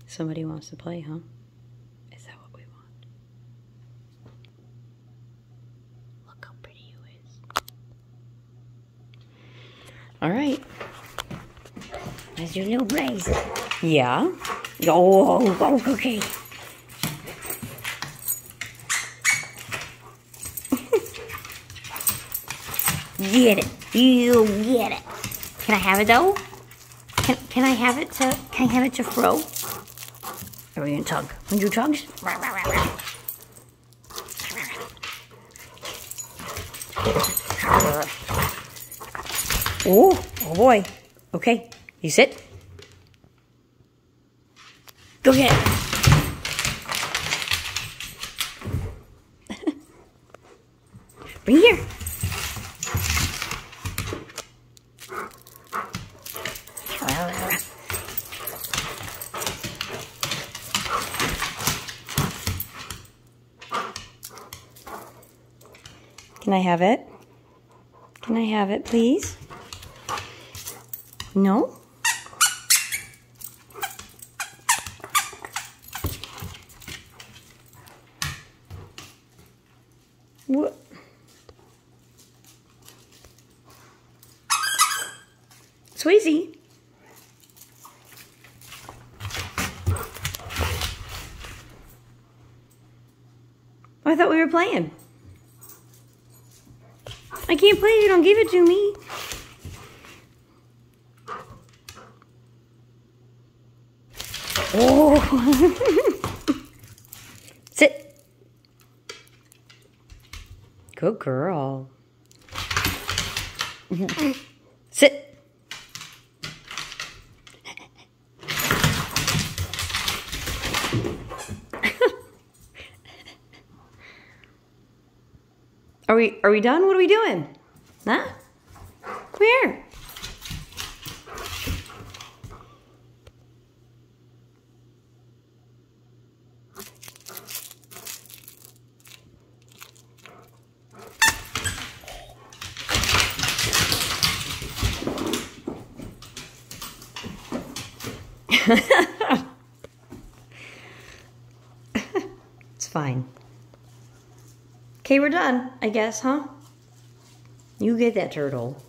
Somebody wants to play, huh? Is that what we want? Look how pretty you is. All right. That's your little Blaze. Yeah? Oh, okay. Get it. You get it. Can I have it though? Can I have it to throw? Or are we gonna tug? Wanna do tugs? Oh boy. Okay, you sit. Go get it. Bring it here. Can I have it? Can I have it, please? No? What? Sweezy. I thought we were playing. I can't play if you don't give it to me. Oh. Sit. Good girl. Sit. Are we done? What are we doing? Huh? Come here. It's fine. Okay, we're done, I guess, huh? You get that turtle.